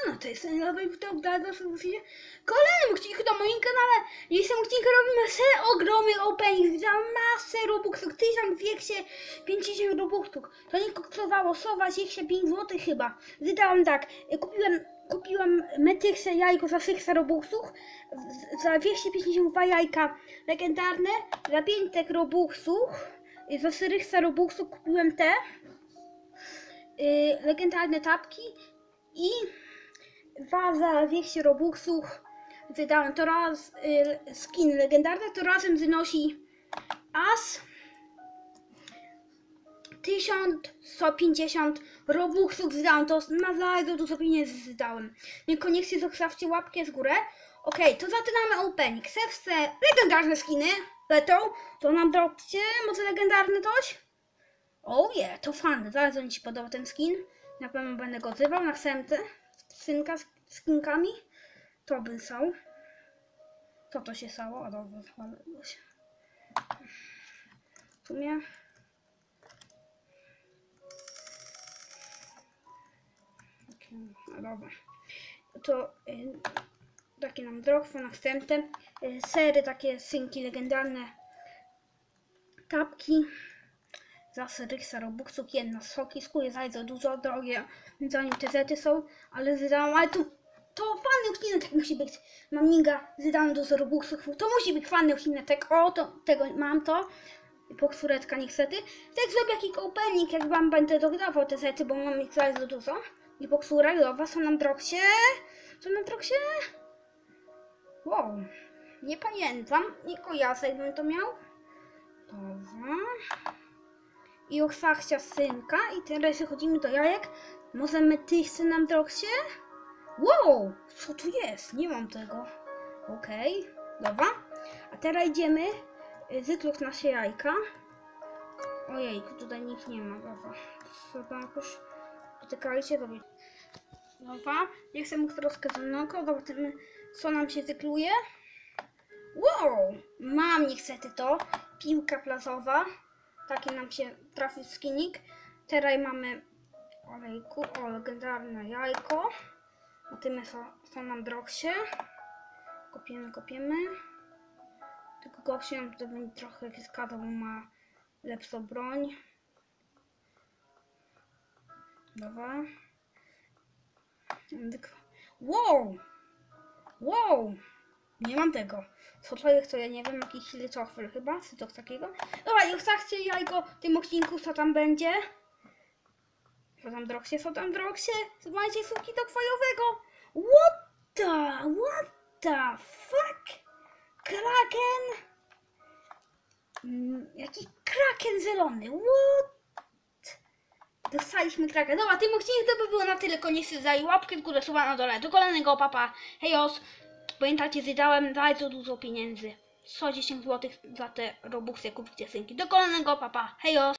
No to jest ten nowy wdok, kolejny odcinek na moim kanale. Dzisiaj odcinka robimy ogromny opening za masę robuxów, 1250 robuxów. To nie kosztowało sowa 25 zł chyba. Wydałam tak, kupiłam Metyxę jajko za 600 robuxów, za 252 jajka legendarne, za 500 robuxów, za 400 robuxów kupiłem te legendarne tapki i za 200 robuxów wydałem to raz skin legendarny, to razem wynosi aż 1150 robuxów wydałem, to na bardzo dużo pieniędzy wydałem. Niekoniecznie zostawcie łapkę w górę. Okej, to zaczynamy opening. Serce legendarne skiny lecą, to nam dropcie, może legendarny coś? O je, to fajne, bardzo mi się podoba ten skin. Na pewno będę go zrywał na następny skynka z skinkami. To by są. Co to się stało? O dobra, zwaliło się. W sumie. Dobra. To takie nam drogwe następne. Sery, takie synki legendarne. Kapki. Za 400 robuxów, jedna z Hokisku jest bardzo dużo drogie, zanim te zety są, ale wydałam, ale to fajny odcinek musi być. Mam Ninga, wydałam dużo robuxów, to musi być fajny odcinek, o to, tego mam to. Poksuretka niestety. Tak zrobię jakiś opening, jak wam będę dodawał te zety, bo mam ich bardzo dużo. I poksurek, dobra, są nam drogsie. Są nam drogsie? Wow, nie pamiętam, nie kojarzę, jakbym to miał. Dobra. I ochwachcia synka i teraz przechodzimy do jajek. Może Metyxy nam drogsie? Wow! Co tu jest? Nie mam tego. Okej, dobra. A teraz idziemy wykluć nasze jajka. Ojejku, tutaj nikt nie ma, dobra. Trzeba jakoś dotykajcie, dobra. Dobra, nie chcę mu troszkę zanoko, zobaczymy co nam się wykluje. Wow! Mam niestety to. Piłka plażowa. Taki nam się trafił skinik. Teraz mamy olejku, legendarne jajko. A tym są nam drogsie. Kopiemy. Tylko gościu nam tutaj będzie trochę wyskazał, bo ma lepszą broń. Dobra. Wow! Nie mam tego. Co to jest, to ja nie wiem, jakiś liczofel chyba, czy coś takiego. Dobra, już chcecie jajko w tym odcinku, co tam będzie? Co tam drogsie? Zobaczcie suki do kwajowego. What the fuck? Kraken? Jaki kraken zielony? What? Dostaliśmy kraken. Dobra, tym odcinku to by było na tyle. Koniecznie daj łapkę w górę, suba na dole. Do kolejnego, papa. Hejos. Pamiętacie, wydałem bardzo dużo pieniędzy. 110 zł za te robuxy, kupicie synki. Do kolejnego, papa. Hejos.